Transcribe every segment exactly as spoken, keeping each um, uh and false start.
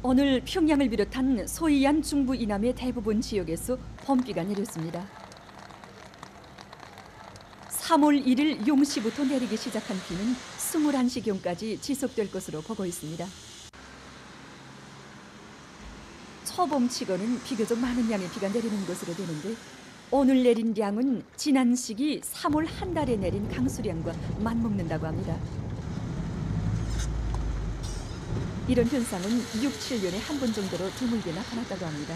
오늘 평양을 비롯한 소이안 중부 이남의 대부분 지역에서 봄비가 내렸습니다. 삼월 일일 영시부터 내리기 시작한 비는 이십일 시경까지 지속될 것으로 보고 있습니다. 초봄치고는 비교적 많은 양의 비가 내리는 것으로 되는데 오늘 내린 양은 지난 시기 삼월 한 달에 내린 강수량과 맞먹는다고 합니다. 이런 현상은 육, 칠 년에 한 번 정도로 드물게 나타났다고 합니다.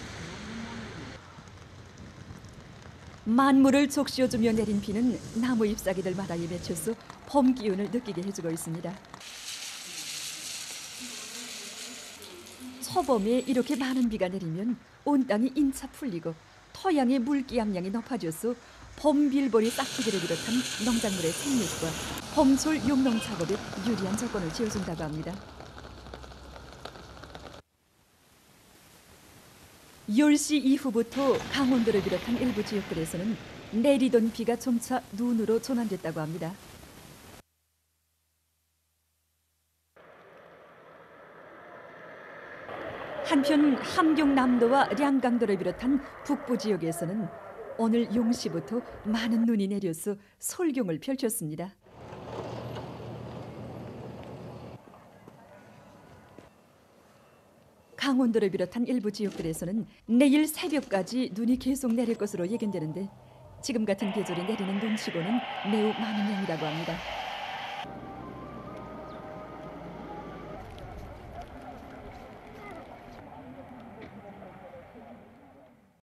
만물을 적시어주며 내린 비는 나무 잎사귀들 바다에 맺혀서 봄 기운을 느끼게 해주고 있습니다. 초봄에 이렇게 많은 비가 내리면 온 땅이 인차 풀리고 토양의 물기압량이 높아져서 봄 빌보리 싹트기를 비롯한 농작물의 생육과 봄철 용농 작업에 유리한 조건을 지어준다고 합니다. 열 시 이후부터 강원도를 비롯한 일부 지역들에서는 내리던 비가 점차 눈으로 전환됐다고 합니다. 한편 함경남도와 량강도를 비롯한 북부 지역에서는 오늘 영시부터 많은 눈이 내려서 솔경을 펼쳤습니다. 강원도를 비롯한 일부 지역들에서는 내일 새벽까지 눈이 계속 내릴 것으로 예견되는데 지금 같은 계절에 내리는 눈치고는 매우 많은 양이라고 합니다.